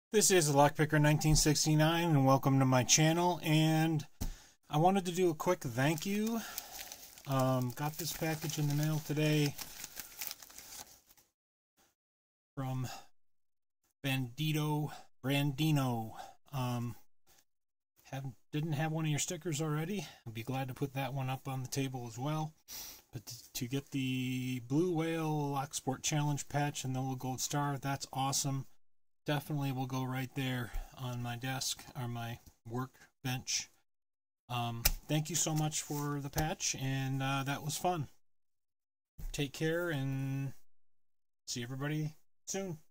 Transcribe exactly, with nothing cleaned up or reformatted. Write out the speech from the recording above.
This is Lockpicker nineteen sixty-nine and welcome to my channel, and I wanted to do a quick thank you. Um, got this package in the mail today from Bandito Brandino. Um, have, didn't have one of your stickers already. I'd be glad to put that one up on the table as well. But to, to get the Blue Whale Lock Sport Challenge patch and the little gold star, that's awesome. Definitely will go right there on my desk or my workbench. Um, thank you so much for the patch, and uh, that was fun. Take care and see everybody soon.